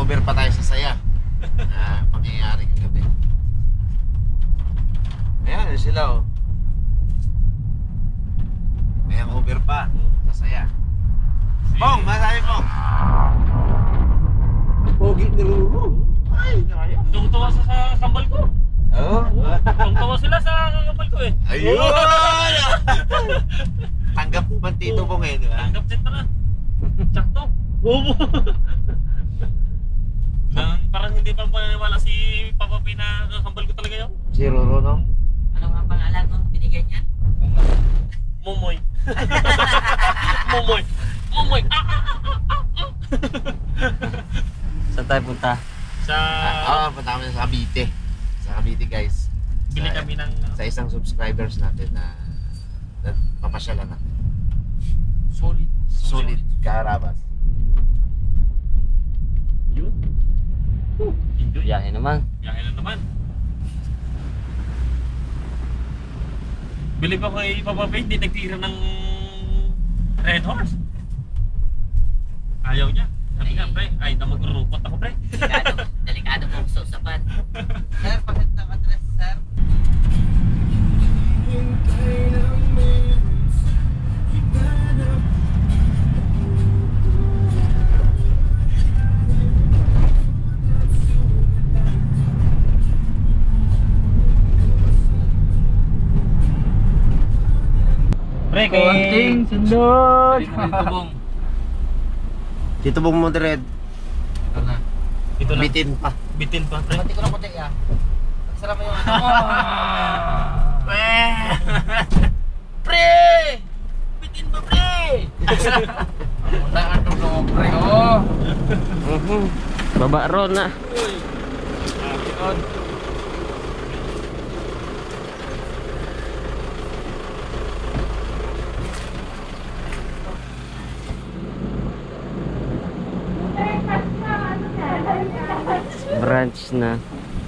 hangover pa tayo sa saya. Pangyayari ng gabi. Ayan, sila oh. May hangover pa sa saya. Pong, masabi Pong. Pogi ni Ruru. Ay, nakaya. Tungtawa sa kambal ko. Oo. Tungtawa sila sa kambal ko eh. Ayun! Tanggap pa Tito Pong eh, di ba? Tanggap din na. Sakto. Oo. Parang hindi pa maniwala si Papa P na kambal ko talaga yun. Si Ruru, no? Ano nga pangalan mo? Binigay niya? Momoy. Momoy. Momoy. Saan tayo punta? Sa... punta kami sa Cavite. Sa Cavite, guys. Bili kami ng... Sa isang subscribers natin na papasyalan natin. Solid Carabas. Yun. Enjoy. Biyahe naman. Biyahe na naman. Bili pa kay Papa P, hindi nagtira ng Red Horse. Ayaw niya. Sabi nga, pre, ay na magrurupot ako, pre. Delikado mong susapan. Sir, pakit na address, sir. Pre, kay... sundot! Tito Pong Modered. Ito na. Ito na. Bitin pa. Bitin pa, pre. Pati ko lang puti ah. Nagsara mo yung ano mo. Pre! Bitin ba, pre? Wala ka itong loob, pre, oh! Baba ron na. Branch na.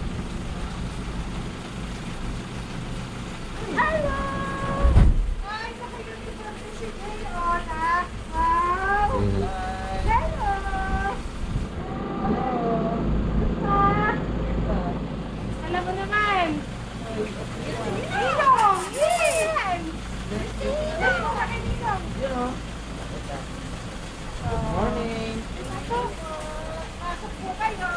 Alam mo naman. Ninong! Yan! Ninong! Good morning. Pasok po kayo.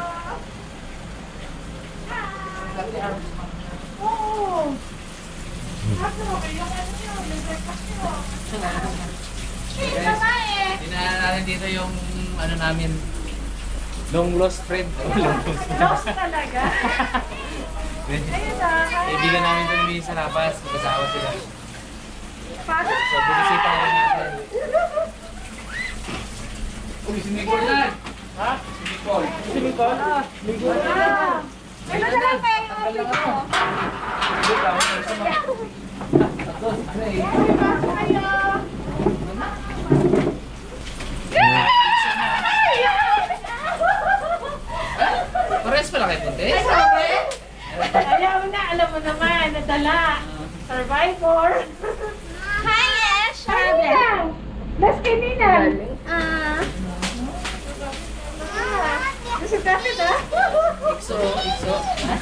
Hi! Oo! Pasok mo kayo. Ano yun? May breakfast nyo. Hey, babae! Dinaan natin dito yung ano namin, long lost friend. Lost talaga? Ayun na. Kaibigan namin doon sa labas, magkasawa sila. Pasok So, po! binisita rin natin. Uy, si Nicole yan! Ha? Si Nicole. Si Nicole? Ah! May madalang kayo yung office ko. Ay, pasok kayo! Pares pala kayo punti? Ay, sabi? Ayaw na, alam mo naman, nadala. Survivor. Hi, Ash! Sabi. Las kay Ninang. Gusto natin ah. Ikso, ikso.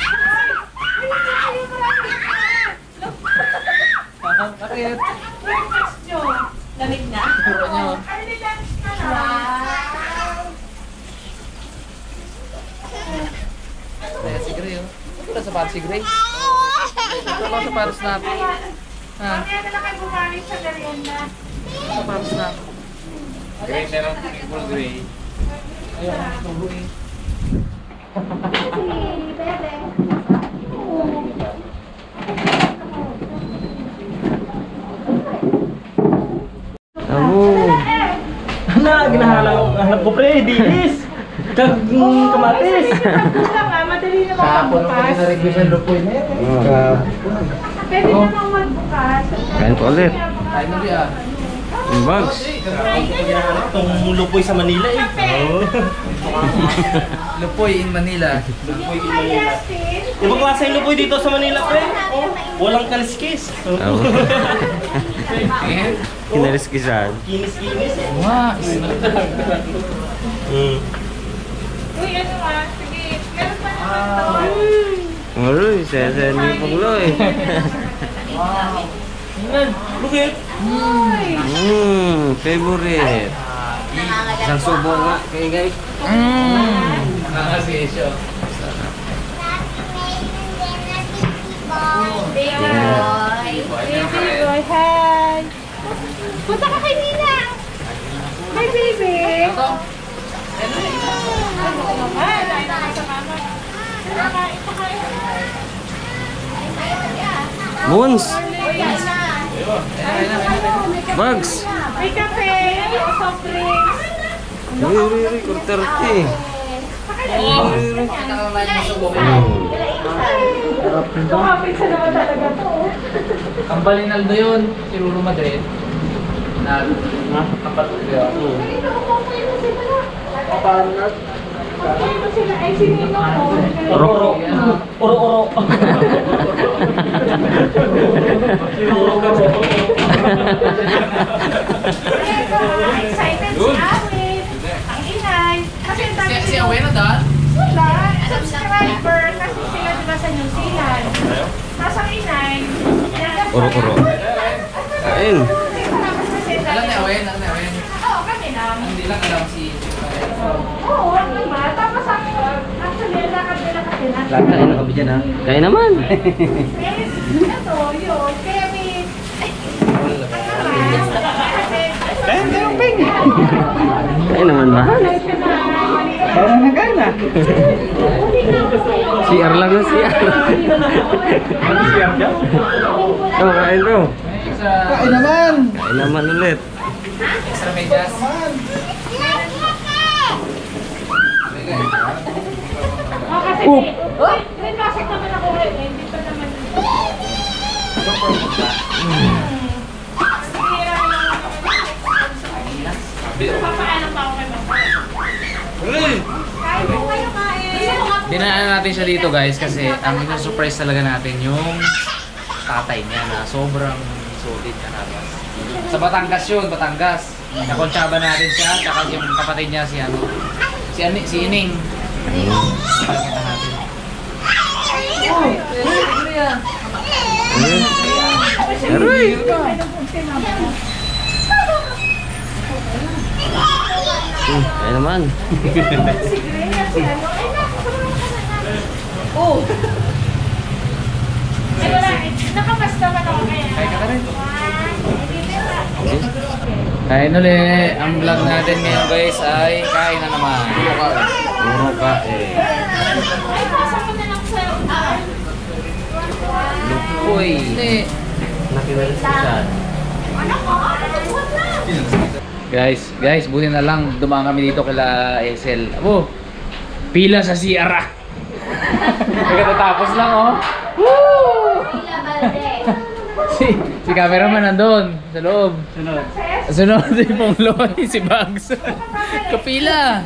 Bakit? Breakfast nyo. Lamig na? Puro nyo. Early lunch na lang. Ayan si Gray, oh. Ito na sapatos si Gray. Ito lang sapatos na. Ha? Mamaya na lang kayo bumalik sa merienda. Sapatos na. Gray, meron full gray. Ayun, tubo eh. Si Bebe. Hanap ko, pre, dilis. Kamatis. Madali naman magbukas. na-request ang lupoy na yan. Pwede namang magbukas. Kain po ulit. Kain mo diya. Yung bags. Itong lupoy sa Manila eh. Lupoy in Manila. Lupoy in Hi, Manila. Justin. Ibang klase yung lupoy dito sa Manila, pre. Walang kaliskis. Kinariskisan. Kinis-kinis eh. Wow. Uy, ano ah? Sige, meron pa naman to. Uy, sesen ni Pungloy. Lugit! Uy! Favorite. Isang subo nga kay guys. Nakasisyo. Baby boy, hi! Punta ka kay Nina! Hi, baby! Ano naman? Ay, sa mama. Pakain. Moons. Bugs. May kape! Soft drinks! Uy, kurterti. Kumapit sa naman talaga to. Kambalinaldo yun, si Ruro Madrid. Kapatid ko yun. Sino sila? Ay, sinino ko? Oro. Oro-oro! Excited si Awit. Ang inay. Kasi ang dami Si Awe na daan? wala. Subscriber. Kasi sila diba sa New Zealand. Tapos ang inay. Oro. Kain. Alam ni Awe, alam ni Awe. Oo, kami lang. Hindi lang alam si... Oo, wag naman. Tapos ang actually, ang lakad nila kasi na. Kain na kami dyan ha. Kain naman. Ito, yun. Kaya may... Kain naman ba? CR lang na CR. Oh, kain bro. Extra... Kain naman ulit. Extra medyas. Kasi uy, may pasok naman ako ngayon. Hindi pa naman. Papaalam pa ako kay Mama. Kain mo kayo, kain. Dinaan natin siya dito guys kasi ang surprise talaga natin yung tatay niya na sobrang solid na natin. Sa Batangas yun, Batangas. Nakontsaba natin siya, tsaka yung kapatid niya si ano, si Ining. Pakita natin. Aroy. Kain naman. Si Grea, si ano. Ay, oh! Ay, wala. Nakapas naman ako kaya. Kaya ka na rin. Hindi na. Kain ulit. Ang vlog natin ngayon guys ay kain na naman. Puro kain. Ay, pasa ko na lang sa... Uy. Hindi. Nakinalisan. Guys, buti na lang dumaan kami dito kila SL. Abo, pila sa CR ah. Nagkatatapos lang oh. Woo! Si cameraman nandun sa loob. Sunod si Pongloy, si Bugs. Kapila.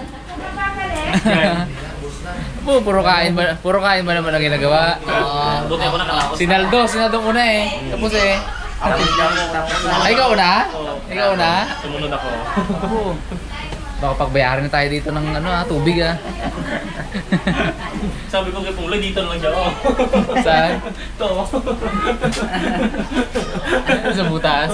Puro kain ba naman ang ginagawa? Buti ako nakalaos. Sinaldo muna eh. Tapos eh. Ay, ikaw na? Ikaw na? Sumunod ako. Oo. Baka pagbayaran na tayo dito ng tubig ah. Sabi ko kay Pungloy, dito na lang siya ako. Saan? Ito. Sa butas.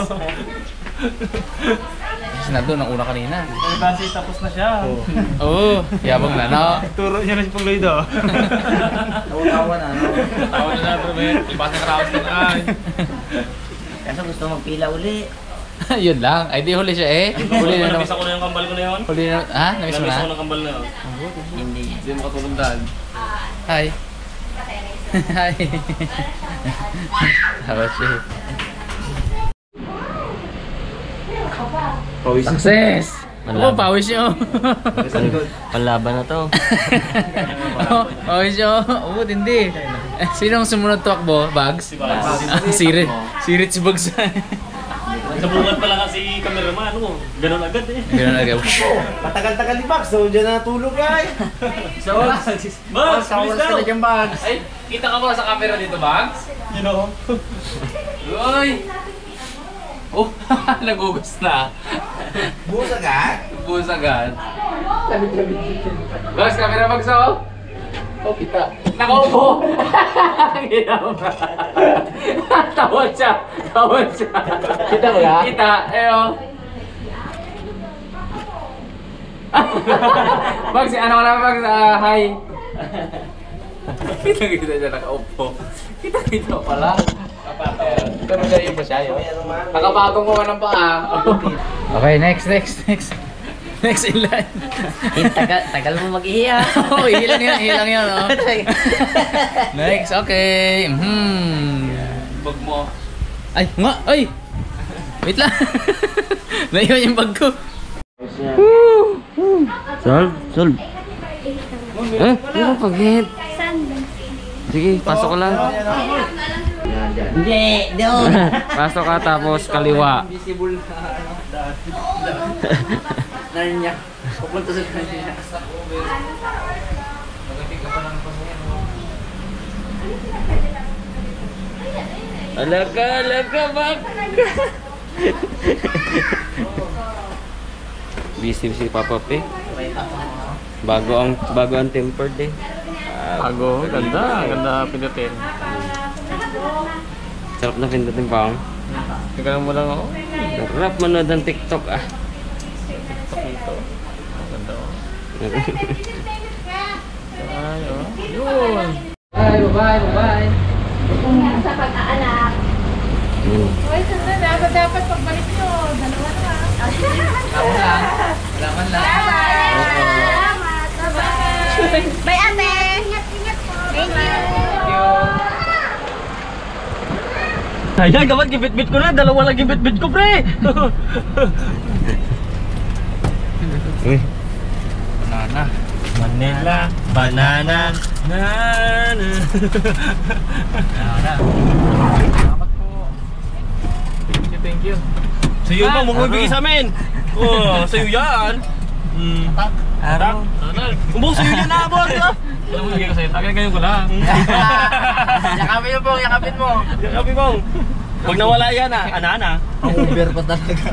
Sinaldo ng una kanina. Kasi tapos na siya. Oo, yabang na no? Turo niya na si Pungloy do. Tawa na, no? Tawa na na, bro. Ibas na karaos na ay. Kasi gusto magpila uli. Yun lang. Ay di huli siya eh. Huli na Nabisa ko na yung kambal ko na yun. Huli na. Ha? Namiss mo Nabisa ko na? ng kambal na yun. Hindi. Hindi mo katulong daan. Hi. Hi. How siya? Success! Oo, pawis niyo. Panlaban na to. Oo, pawis niyo. Oo, hindi. Sinong sumunod tuwakbo? Bugs? Si Bugs. Sirit si Bugs. Sa bungad pala kasi cameraman, ganun agad eh. Ganun agad. Matagal-tagal ni Max, so dyan natulog ay. Bugs, bilis daw! Ay, kita ka ba sa camera dito, Bugs? You know? Uy! Oh, nagugas na. Busagan? Busagan. Boss, camera bagso. Oh, kita. Nakaupo. Ginawa. Tawad siya. Tawad siya. Kita ba ka? Kita. Ayo. Bags, ano ka naman Bags? Hi. Kita siya nakaupo. Kita pala. Ganun na yung siya yun. Nakapatong ko ka ng paa. Okay, next. Next in line. Tagal mo mag-ihiya. Oh, ilang yan. Oh. Next, okay. Bag mo. Ay, nga! Ay! Wait lang. Naiwan yung bag ko. Solve. Ano ba pag-hit? Sige, pasok ko lang. Hindi, doon. Pasok ka tapos kaliwa. Visible na Narnia. Pupunta sa Narnia. Magating ka pa ng pasayan. Alaga, bak! Busy si Papa P. Bago ang tempered eh. Bago, ganda pindutin. Sarap na pindutin pa ako. Tingnan mo lang ako. Sarap manood ng TikTok ah. Ganda oh. Yun. Bye. Sa pag-aanak. Uy, sandali na. Dapat pagbalik nyo. Dalawa na. Laman lang. Salamat. Bye-bye. Bye, ate. Ingat po. Thank you. Ayan, gabat gibit-bit ko na. Dalawa lang gibit-bit ko, pre. Banana. Manila, banana, nana. Salamat po. Thank you. Sa'yo ba? Mong bibigay sa amin. Oh, sa'yo yan. Araw. Umbo, sa'yo yan na, boss. Alam mo, bigay ko sa'yo. Tagay kayo ko lang. Yakapin mo po, yakapin mo. Yakapin mo. Pag nawala yan, ana-ana. Ang Uber pa talaga.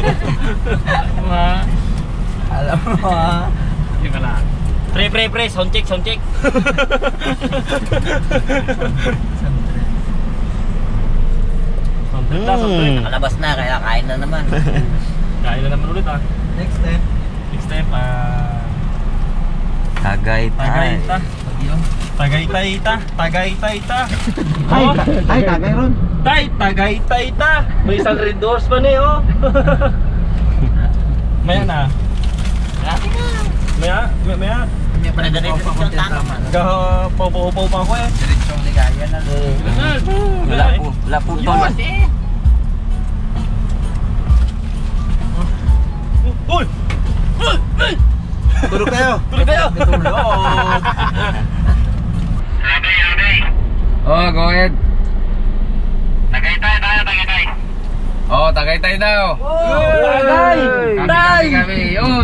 Alam mo ha. Yung ka lang. Pre, sound check. Nakalabas na, kaya kain na naman. Kain na naman ulit ah. Next step. Next step, Tagaytay. Tagaytay ta. Ay, tagay ron. Tagaytay ta. May isang red doors pa ni oh. Maya na. Maya. Hindi pa na ganito yung tama. Paupo pa ako eh. Diretsong ligaya na. Wala po ton. Uy! Tulog kayo. Oh, go ahead. Tagaytay. Oh, Tagaytay daw. Tagay! Kami. Yun.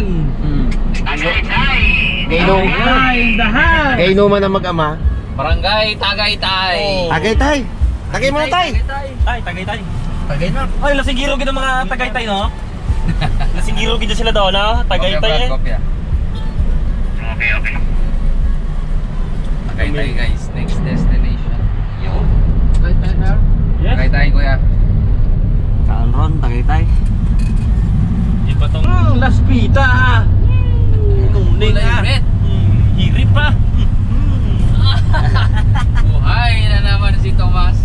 Kay Inuman na mag-ama. Barangay Tagaytay. Tagaytay. Tagay mo na tay. Tagaytay. Tagay na. Ay, lasinggiro kita mga Tagaytay, no? Lasinggiro kita sila daw, no? Tagaytay eh. Kopya. Okay. Tagaytay guys, next destination. Yun. Yes. Tagaytay kuya. Saan ron? Tagaytay. Iba tong laspita. Kuning ah. Hirip pa. Buhay na naman si Tomas.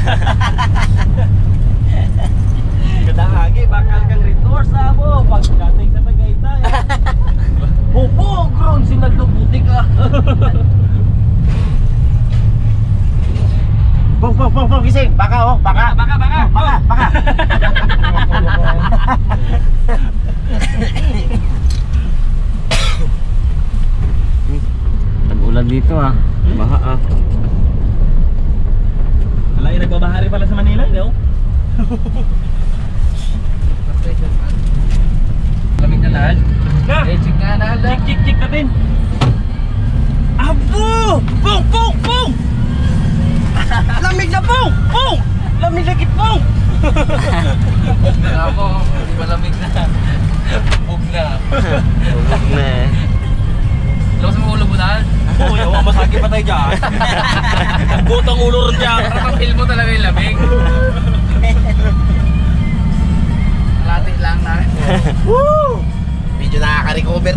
Kadahagi, bakal kang resource mo. Pagdating sa Tagaytay. Opo, ground sinaglubutik ah. Pong, gising. Baka oh, baka. Tag-ulan dito ah. Baha ah. Alay, nagbabahari pala sa Manila, no? Lamig na lahat. Na! Check nga na lahat. Check natin. Abo! Pong! Lamig na pong! Lamig na kit pong! Ako, hindi malamig na. patay dyan. Butang ulo rin dyan. Feel mo talaga yung lamig. Lati lang na. Woo! Medyo nakaka-recover.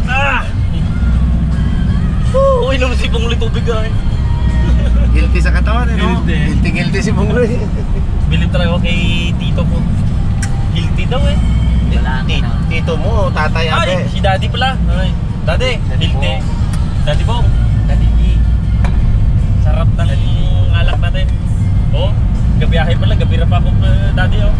Uy, naman si Bungloy tubig ay. Guilty sa katawan, no? Guilty. Guilty si Bungloy. Bilib talaga ako kay Tito ko. Guilty daw eh. Wala ka na. Tito mo, tatay Ay, ate. si Daddy pala. Ay, Daddy, guilty. Bong. Daddy Bong. Daddy B. Sarap ng alak natin. Oh, gabiyahe pala. Gabi pa ako, Daddy oh.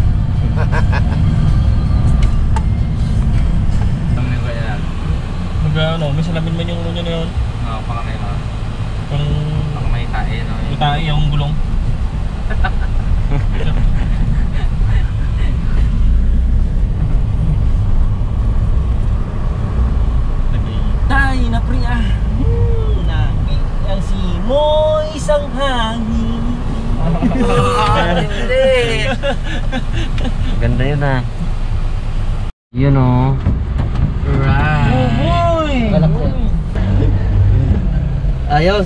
Tangin ko yan. Ano, may salamin man yung ulo niya na yun. Oo, pakakay na. Kung Baka may tae, no? itae yung gulong. Tayo na priya. Ang simoy isang hangin. Ganda yun ah. Yun oh. Right. Ayos.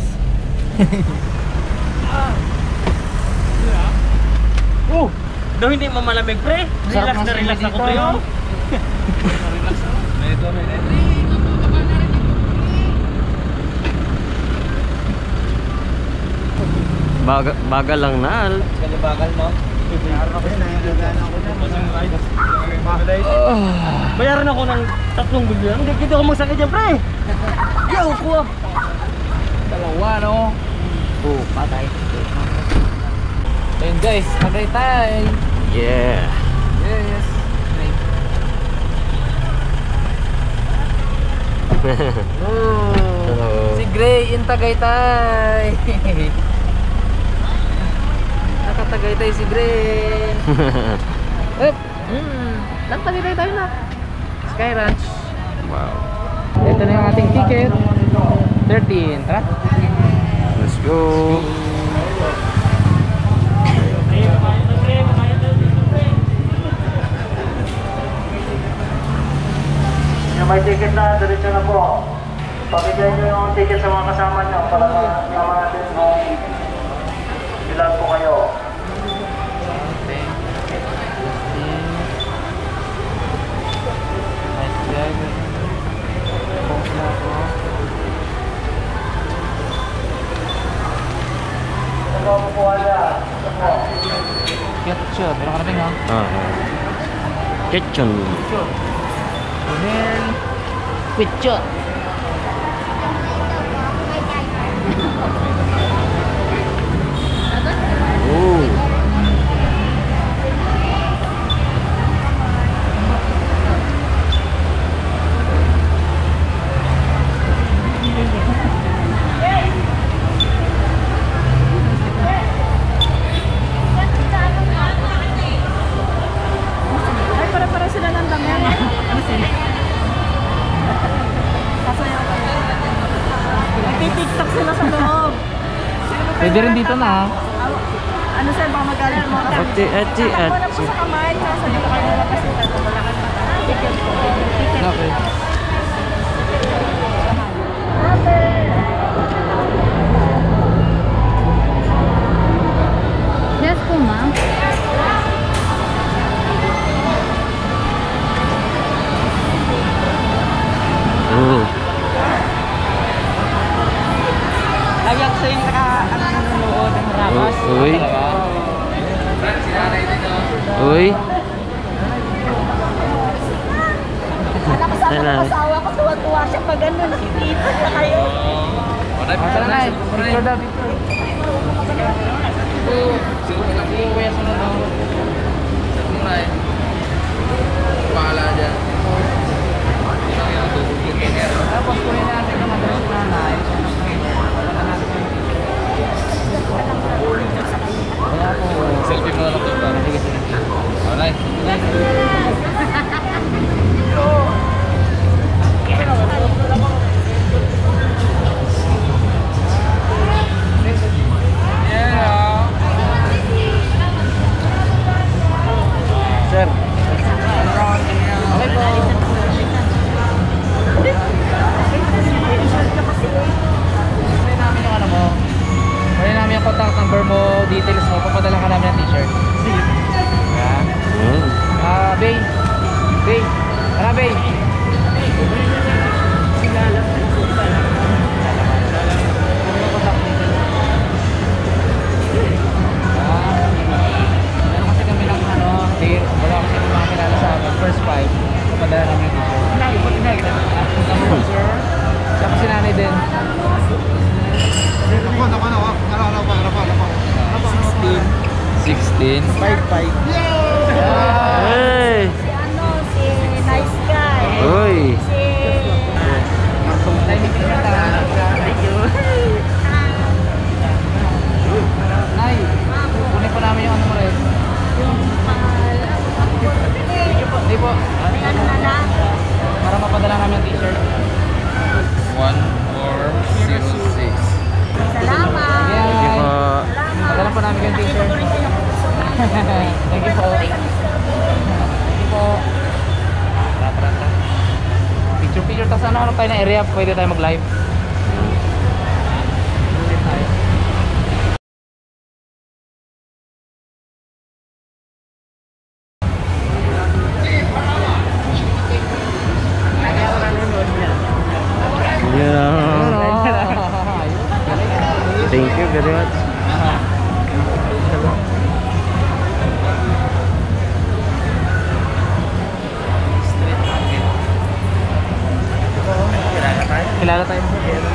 Daw hindi mamalamig pre. Relax na relax ako pre. Oh. Bagal lang na. Kalibagal mo. Bayaran ako ng 3 bilyon. Hindi kita ako magsakit dyan pre. Yo, kuha. Dalawa, no? Oo, patay. Ayun guys, Tagaytay. Yeah. Yes. Hello. Si Gray in Tagaytay. Nakatagaytay si Gray. Lang Tagaytay tayo na. Sky Ranch. Wow. Ito na yung ating ticket. 13. Tara. Let's go. Yung may ticket na, diretso na po. Pabigay nyo yung ticket sa mga kasama nyo para kasama natin kung ilan po kayo. Ano po po dyan? Ketchup. Pero karating ha. Kitchen. Email. Ketchup. Oh. Ay, para sila ng damit. Ano sila? Kasayaw ka. Nagtitiktok sila sa loob. Pwede rin dito na ha. Ano sir, baka magaling mo. Ati. Wala po sa kamay. Sa dito kayo wala kasi tato. Wala ka pa. Ticket po. Ticket. Okay. Yes po, ma'am. Oh. Ayak sa yung nanonood ng ramas. Uy. Uy. Anak ko sa asawa ko, tuwa-tuwa siya pag ano, nakikita siya kayo. Tara na. Picture daw, picture. Siguro lang po kuya sa nanonood. Samurai. Paala dyan. Tapos kunin natin ang address na nanay. Kaya po. Selfie mo na lang dito. Sige, sige. Alay. Sir. Padala namin yung t-shirt. Tsaka si nanay din. 16. 5. Hey! Si nice guy. Uy! Si... Nay, kunin pa namin yung ano mo rin. Hindi po. Ano na lang? Para mapadala namin yung t-shirt. 1406. Salamat. Thank you po. Padala pa namin yung t-shirt. Thank you po. Thank you po. Picture tas ano tayo na area, pwede tayo mag-live. Yeah. Thank you very much. Kilala tayo.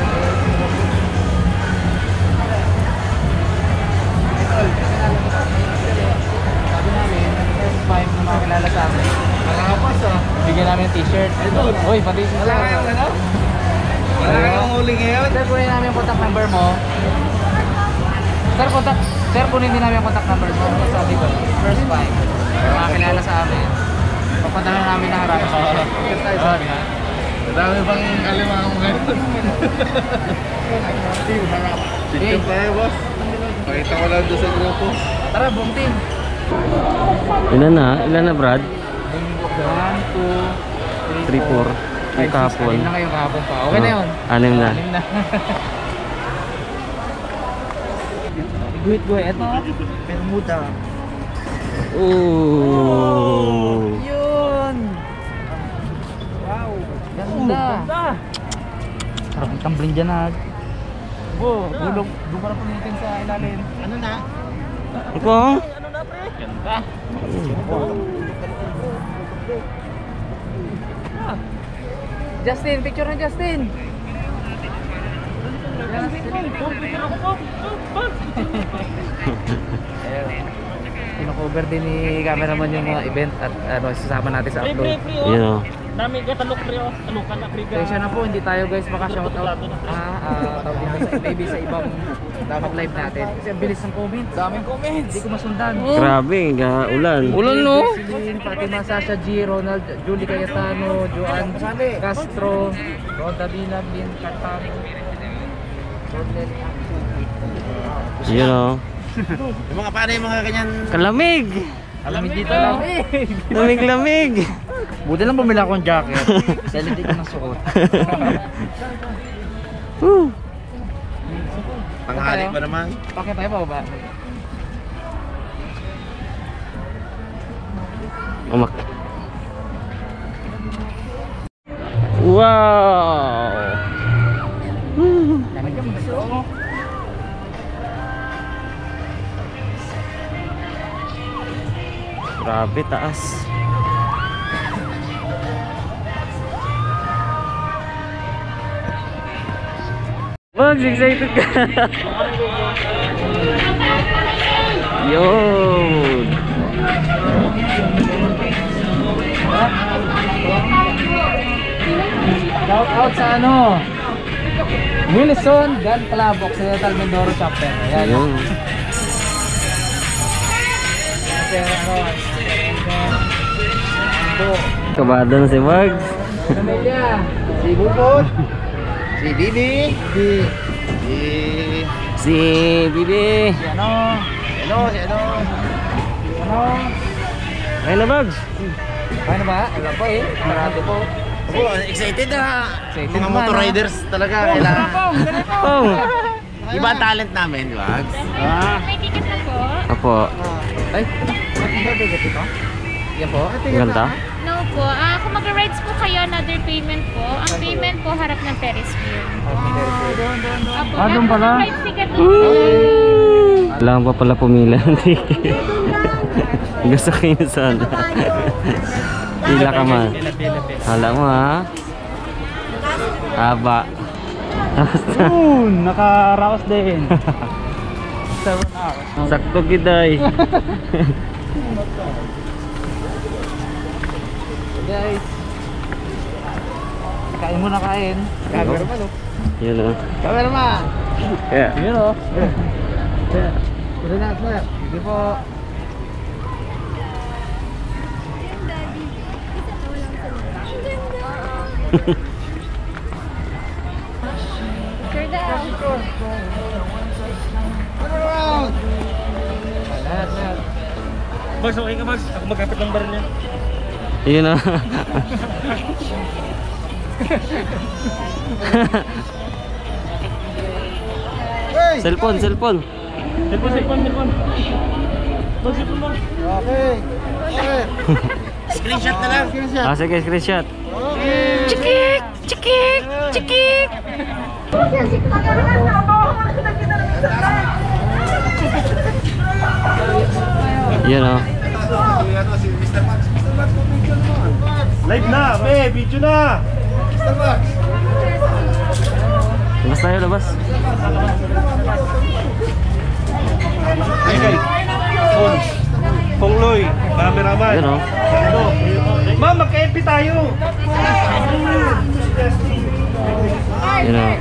Sabi namin, first time na makakilala sa amin. Bigyan namin yung t-shirt. Uy, pati si Wala kayong ano? Wala kayong huli ngayon? Sir, kunin namin yung contact number mo. Sir, kunin din namin yung contact number mo. Sabi ko, first time. Makakilala sa amin. Papadala namin ng harap. Madami bang alimango ngayon? Picture tayo, boss. Pakita ko lang doon sa grupo. Tara, buong team. Ilan na Brad? 1, 2, 3, 4. Yung kahapon. Anim na ngayong kahapon pa. Okay na yun. 6 na. Anim na. Guhit-guhit. Bermuda. Ooh. Yun! Wow! Ganda! Sarap yung tumbling dyan na. Doon ka na pulitin sa ilalim. Ano na? Ito? Ganda! Justin! Picture na Justin! Kino-cover din ni cameraman yung mga event at ano sasama natin sa upload. Yun o. Dami ka talok pre oh. Talukan na pre. Kaya na po, hindi tayo guys maka-shoutout tawag dito sa maybe sa ibang dapat live natin. Kasi ang bilis ng comments. Daming comments. Hindi ko masundan. Grabe, ulan. Ulan no? Celine, Fatima, Sasha G, Ronald, Julie Cayetano, Joan Castro, Roda Binag, Lynn Cartano, Rodnel. Yun o. Yung mga paano yung mga ganyan? Kalamig! Alamig dito lamig. Lamig-lamig! Buti lang bumila akong jacket. Dahil hindi ko nasuot. Woo! Tanghali pa naman. Bakit tayo pa ba? Umak. Wow! Lamig ka magsuot. Grabe, taas. Wag, excited ka. Yun. Shout out sa ano? Wilson Gun Club, Occidental Mindoro Chapter. Ayan. Yun. Kabado na si Bugs. Pamilya. Si Bubot. Si Bibi. Si Bibi. Si ano? Ano, si ano? Ano? Ayun na Bugs. Ano ba? Alam po eh. Marado po. Ako, excited na. Excited Mga naman, motor ah. riders talaga. Kailangan. Oh. Iba ang talent namin, Wags. May ticket na po? Apo. Ay, ano ticket ito? Yan po. Ganda. No po. Kung mag-rides po kayo, another payment po. Ang payment po harap ng Ferris wheel. Apo, doon pala. Rides ticket doon. Kailangan pa pala pumila ng ticket. Gusto kayo sana. Pila ka man. Hala mo ha. Haba. Nakaraos din. 7 hours. Sakto giday. Guys. Kain muna kain. Cameraman oh. Yun o. Cameraman. Yeah. Yun oh. Relax na. Hindi po. Bags, okay ka Bags? Ako magkapit ng bar niya. Yun o. Cellphone. Cellphone. Bags, cellphone mo. Screenshot na lang. Ah, sige, screenshot. Chikik! Chikik! Chikik! Yun o. Live na, video na. Labas tayo, labas. Pongloy, cameraman. Yun o. Ma'am, magka-FB tayo. Yun o.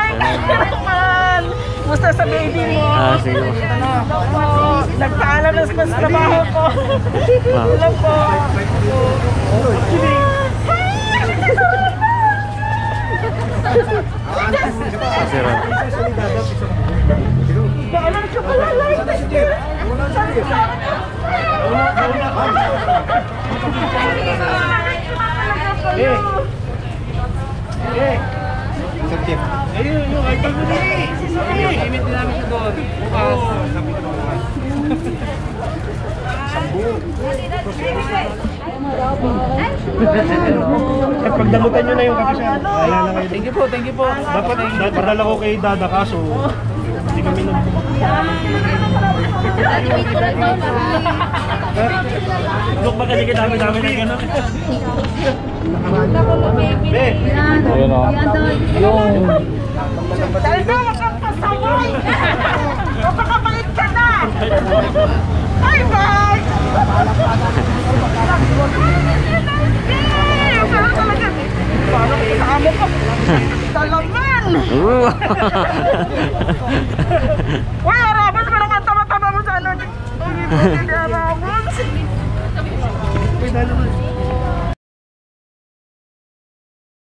Musta sa baby mo? Ah, sige. Nagpaalam na sa trabaho ko. Wow. Alam po. Kasi Ron. Alam siya pala Ayun, yung idol mo din. Imit din namin siya doon. Bukas. At pagdamutan nyo na yung kape siya. Wala na kayo. Thank you po, thank you po. Dapat padala ko kay Dada kaso hindi kami nag... Look ba kasi dami na gano'n? Be! Ayun o. Yung... Dahil na, wag kang pasaway. Mapakabait ka na. Bye-bye. Pero talaga, paano kasama ko? Dalaman. Uy, araban, parang ang tama-tama mo sa ano.